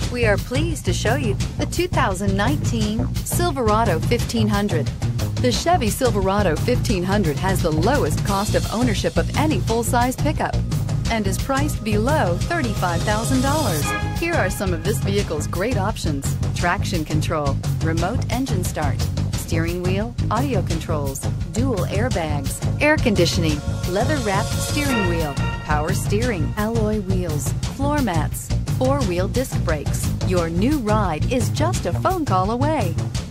We are pleased to show you the 2019 Silverado 1500. The Chevy Silverado 1500 has the lowest cost of ownership of any full-size pickup and is priced below $35,000. Here are some of this vehicle's great options: traction control, remote engine start, steering wheel audio controls, dual airbags, air conditioning, leather-wrapped steering wheel, power steering, alloy wheels, floor mats, four-wheel disc brakes. Your new ride is just a phone call away.